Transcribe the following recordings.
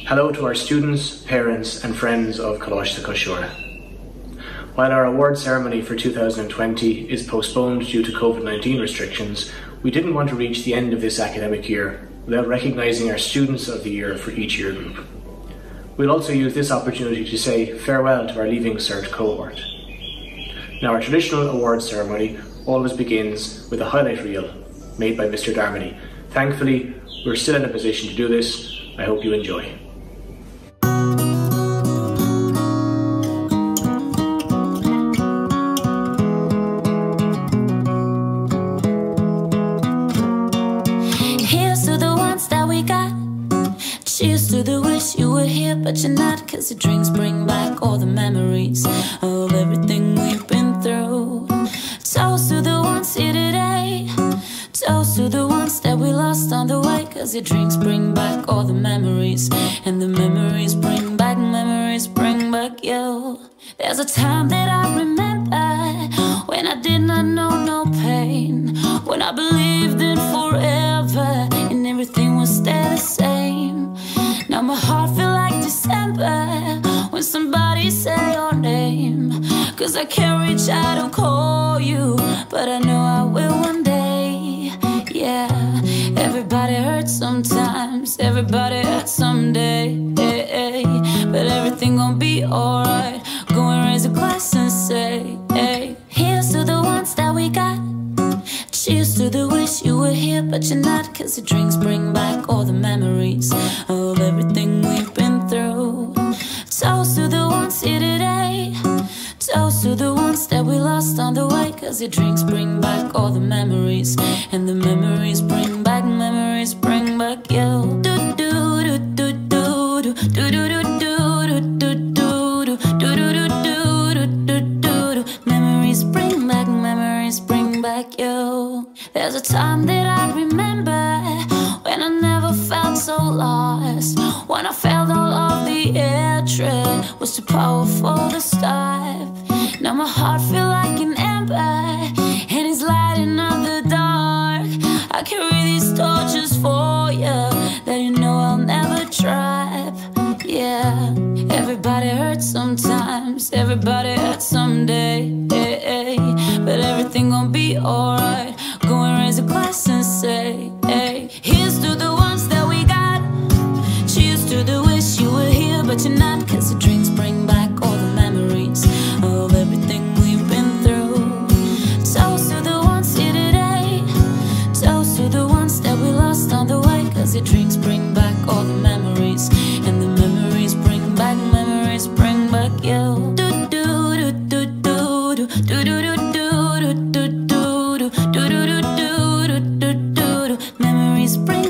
Hello to our students, parents and friends of Coláiste Cois Siúire. While our award ceremony for 2020 is postponed due to COVID-19 restrictions, we didn't want to reach the end of this academic year without recognising our Students of the Year for each year group. We'll also use this opportunity to say farewell to our Leaving Cert cohort. Now, our traditional award ceremony always begins with a highlight reel made by Mr. Darmody. Thankfully, we're still in a position to do this. I hope you enjoy. Cheers to the wish you were here, but you're not, 'cause your drinks bring back all the memories of everything we've been through. Toast to the ones here today, toast to the ones that we lost on the way, 'cause your drinks bring back all the memories, and the memories bring back you. There's a time that I remember when I did not know no pain, when I believed in forever and everything would stay the same. Now my heart feel like December when somebody say your name, 'cause I can't reach out and call you, but I know I will one day. Yeah, everybody hurts sometimes, everybody hurts someday, but everything gon' be alright. Go and raise a glass and say, hey, here's to the ones that we got. Cheers to the wish you were here, but you're not, 'cause the drinks bring back all the memories of everything we've been through. Toast to the ones here today, toast to the ones that we lost on the way, 'cause your drinks bring back all the memories, and the memories bring back you. Do do do do do do do do do do do do do do do do. Memories bring back you. There's a time that I remember when I never felt so lost, when I felt all of the hatred was too powerful to stop. Now my heart feel like an ember and it's lighting up the dark. I carry these torches for you that you know I'll never drop. Yeah, everybody hurts sometimes, everybody hurts someday, but everything gon' be alright. Go and raise a glass and say, hey, here's to the ones that we got. Cheers to the wish you were here, but you're not, 'cause the drinks bring back all the memories of everything we've been through. Toast to the ones here today, toast to the ones that we lost on the way, 'cause your drinks bring back all the memories, and the memories bring back you. Do do do do do do do do do do do do do do. Memories bring back you.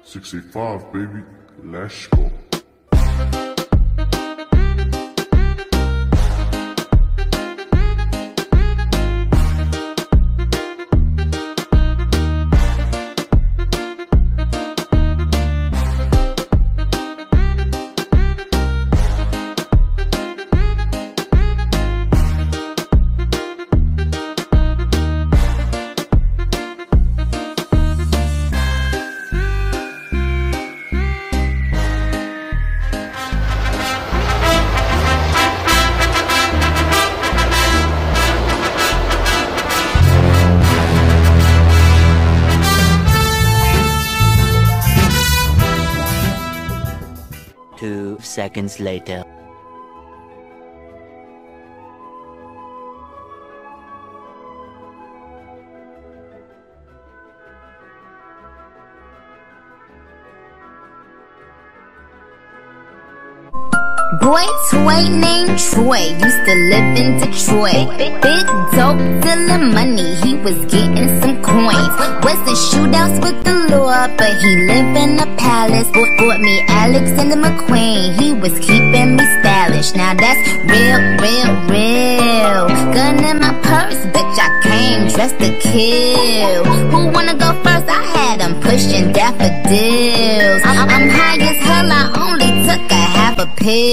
65, baby. Let's go. Seconds later. Boy toy named Troy used to live in Detroit. Big dope dealing money, he was getting some coins. Wasn't shootouts with the law, but he lived in a palace. Bought me Alexander McQueen, he was keeping me stylish. Now that's real, real, real. Gun in my purse, bitch, I came dressed to kill. Who wanna go first? I had him pushing daffodils. I'm high as hell, I only took a half a pill.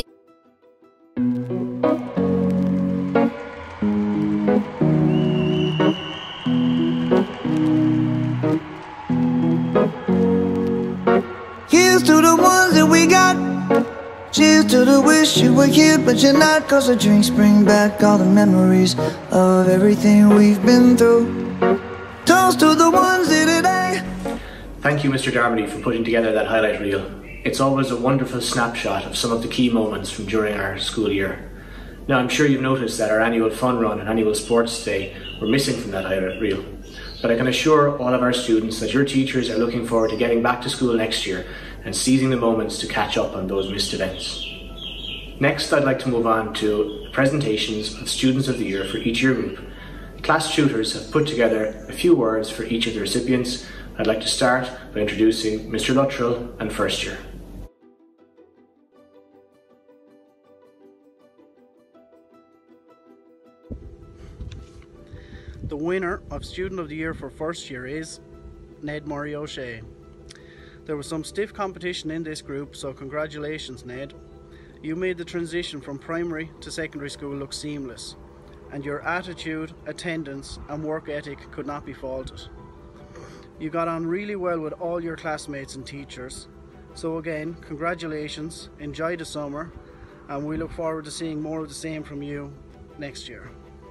Here's to the ones that we got. Cheers to the wish you were here but you're not. Cause the drinks bring back all the memories of everything we've been through. Toast to the ones here today. Thank you, Mr. Darmody, for putting together that highlight reel. It's always a wonderful snapshot of some of the key moments from during our school year. Now, I'm sure you've noticed that our annual fun run and annual sports day were missing from that highlight reel. But I can assure all of our students that your teachers are looking forward to getting back to school next year and seizing the moments to catch up on those missed events. Next, I'd like to move on to presentations of Students of the Year for each year group. Class tutors have put together a few words for each of the recipients. I'd like to start by introducing Mr. Luttrell and first year. The winner of Student of the Year for first year is Ned Murray O'Shea. There was some stiff competition in this group, so congratulations, Ned. You made the transition from primary to secondary school look seamless, and your attitude, attendance and work ethic could not be faulted. You got on really well with all your classmates and teachers, so again, congratulations, enjoy the summer, and we look forward to seeing more of the same from you next year.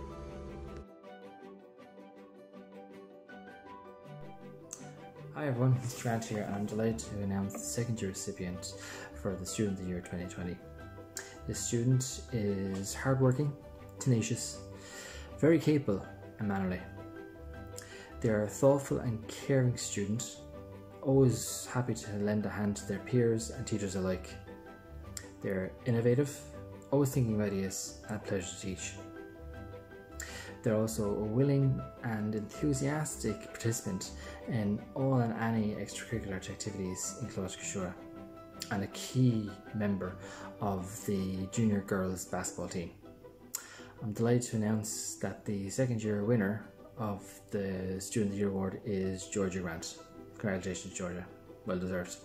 Hi everyone, it's Grant here and I'm delighted to announce the second year recipient for the Student of the Year 2020. This student is hardworking, tenacious, very capable and mannerly. They are a thoughtful and caring student, always happy to lend a hand to their peers and teachers alike. They're innovative, always thinking of ideas and a pleasure to teach. They're also a willing and enthusiastic participant in all and any extracurricular activities in Coláiste Cois Siúire and a key member of the junior girls basketball team. I'm delighted to announce that the second year winner of the Student of the Year award is Georgia Grant. Congratulations, Georgia. Well deserved.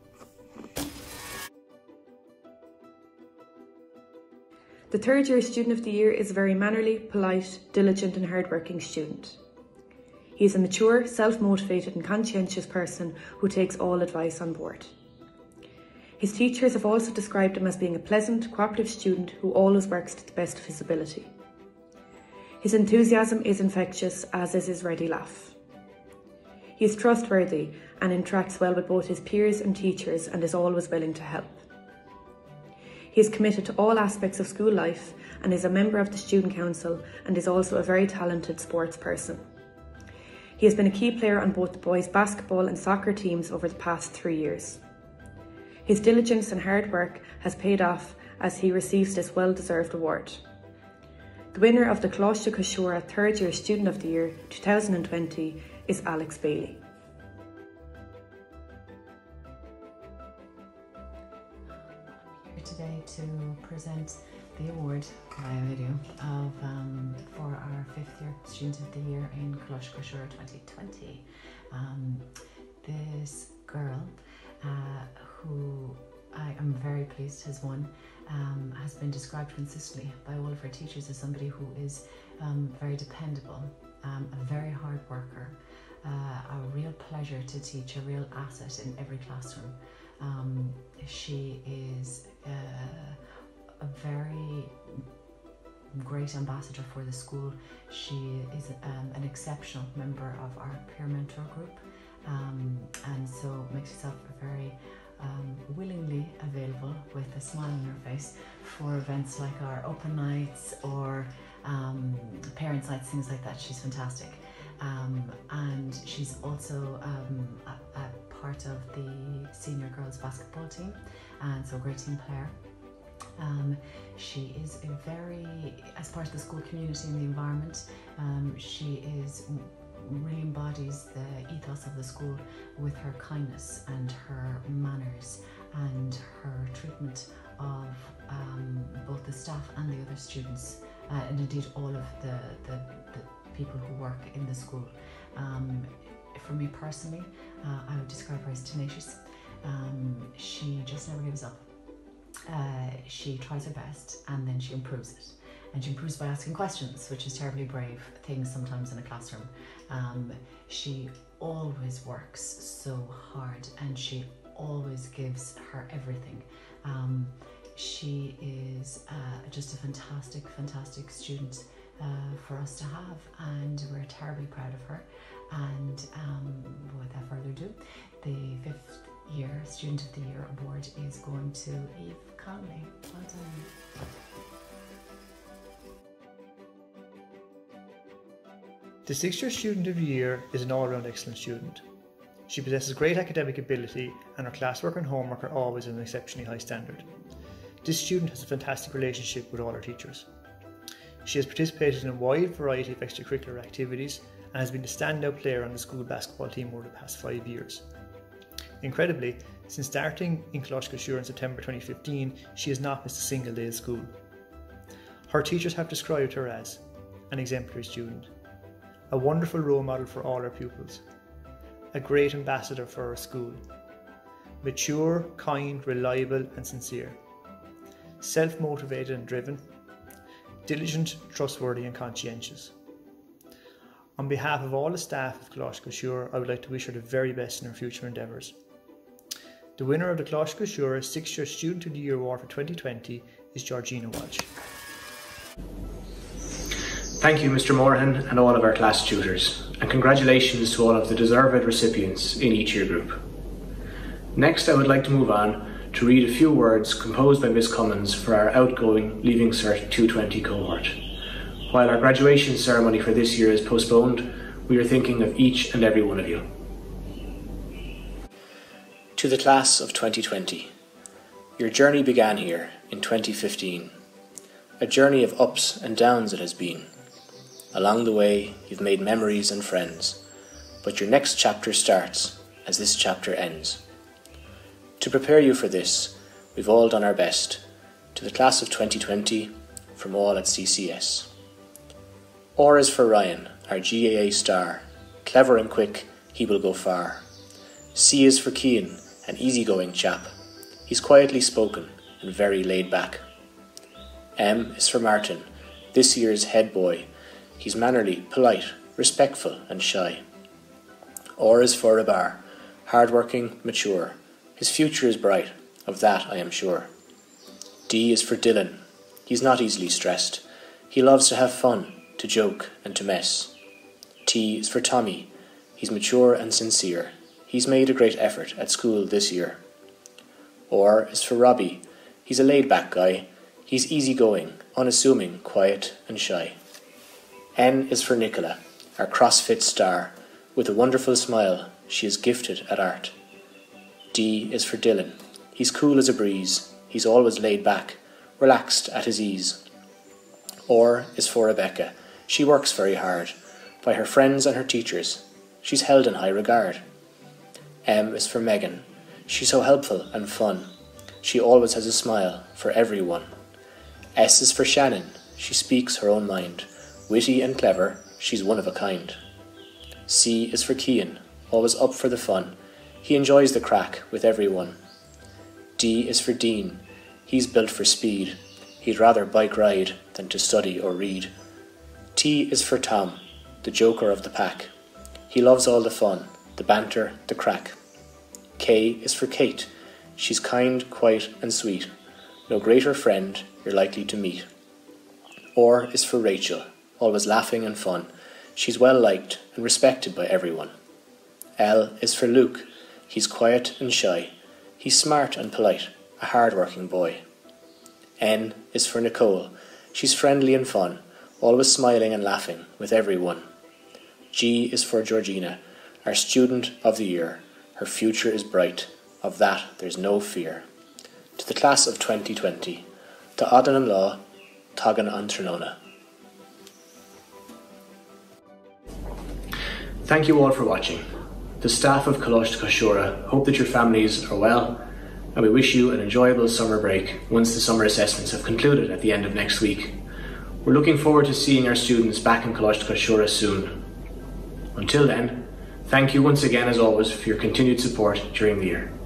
The third year Student of the Year is a very mannerly, polite, diligent and hard-working student. He is a mature, self-motivated and conscientious person who takes all advice on board. His teachers have also described him as being a pleasant, cooperative student who always works to the best of his ability. His enthusiasm is infectious, as is his ready laugh. He is trustworthy and interacts well with both his peers and teachers and is always willing to help. He is committed to all aspects of school life and is a member of the Student Council and is also a very talented sports person. He has been a key player on both the boys' basketball and soccer teams over the past 3 years. His diligence and hard work has paid off as he receives this well-deserved award. The winner of the Coláiste Cois Siúire Third Year Student of the Year 2020 is Alex Bailey. today to present the award via video of for our 5th year Student of the Year in Coláiste Cois Siúire 2020. This girl, who I am very pleased has won, has been described consistently by all of her teachers as somebody who is very dependable, a very hard worker, a real pleasure to teach, a real asset in every classroom. She is a very great ambassador for the school. She is an exceptional member of our peer mentor group, and so makes herself very willingly available with a smile on her face for events like our open nights or parents' nights, things like that. She's fantastic. And she's also a part of the senior girls basketball team, and so a great team player. She is as part of the school community and the environment, she really embodies the ethos of the school with her kindness and her manners and her treatment of both the staff and the other students, and indeed all of the people who work in the school. For me personally, I would describe her as tenacious. She just never gives up. She tries her best and then she improves it. And she improves by asking questions, which is terribly brave things sometimes in a classroom. She always works so hard and she always gives her everything. She is just a fantastic student for us to have, and we're terribly proud of her. And without further ado, the 5th year Student of the Year award is going to Eve Conley. Well done. The 6th year Student of the Year is an all-round excellent student. She possesses great academic ability and her classwork and homework are always at an exceptionally high standard. This student has a fantastic relationship with all her teachers. She has participated in a wide variety of extracurricular activities and has been a standout player on the school basketball team over the past 5 years. Incredibly, since starting in Coláiste Cois Siúire in September 2015, she has not missed a single day of school. Her teachers have described her as an exemplary student, a wonderful role model for all her pupils, a great ambassador for our school, mature, kind, reliable and sincere, self-motivated and driven, diligent, trustworthy and conscientious. On behalf of all the staff of Coláiste Cois Siúire, I would like to wish her the very best in her future endeavours. The winner of the Coláiste Cois Siúire 6th year Student of the Year award for 2020 is Georgina Walsh. Thank you, Mr. Moorhan, and all of our class tutors, and congratulations to all of the deserved recipients in each year group. Next, I would like to move on to read a few words composed by Miss Cummins for our outgoing Leaving Cert 220 cohort. While our graduation ceremony for this year is postponed, we are thinking of each and every one of you. To the class of 2020, your journey began here in 2015. A journey of ups and downs it has been. Along the way, you've made memories and friends, but your next chapter starts as this chapter ends. To prepare you for this, we've all done our best. To the class of 2020, from all at CCS. R is for Ryan, our GAA star. Clever and quick, he will go far. C is for Cian, an easygoing chap. He's quietly spoken and very laid back. M is for Martin, this year's head boy. He's mannerly, polite, respectful and shy. R is for Rabar, hard-working, mature. His future is bright, of that I am sure. D is for Dylan. He's not easily stressed. He loves to have fun, to joke and to mess. T is for Tommy. He's mature and sincere. He's made a great effort at school this year. R is for Robbie. He's a laid-back guy. He's easygoing, unassuming, quiet and shy. N is for Nicola, our CrossFit star. With a wonderful smile, she is gifted at art. D is for Dylan. He's cool as a breeze. He's always laid back, relaxed at his ease. R is for Rebecca. She works very hard. By her friends and her teachers, she's held in high regard. M is for Megan. She's so helpful and fun. She always has a smile for everyone. S is for Shannon. She speaks her own mind. Witty and clever, she's one of a kind. C is for Cian, always up for the fun. He enjoys the crack with everyone. D is for Dean. He's built for speed. He'd rather bike ride than to study or read. T is for Tom, the joker of the pack. He loves all the fun, the banter, the crack. K is for Kate. She's kind, quiet and sweet. No greater friend you're likely to meet. R is for Rachel, always laughing and fun. She's well liked and respected by everyone. L is for Luke. He's quiet and shy. He's smart and polite, a hard-working boy. N is for Nicole. She's friendly and fun, always smiling and laughing with everyone. G is for Georgina, our student of the year. Her future is bright, of that there's no fear. To the class of 2020, Ta Adan an Lá, Tagan an Trinona. Thank you all for watching. The staff of Coláiste Cois Siúire hope that your families are well, and we wish you an enjoyable summer break once the summer assessments have concluded at the end of next week. We're looking forward to seeing our students back in Coláiste Cois Siúire soon. Until then, thank you once again as always for your continued support during the year.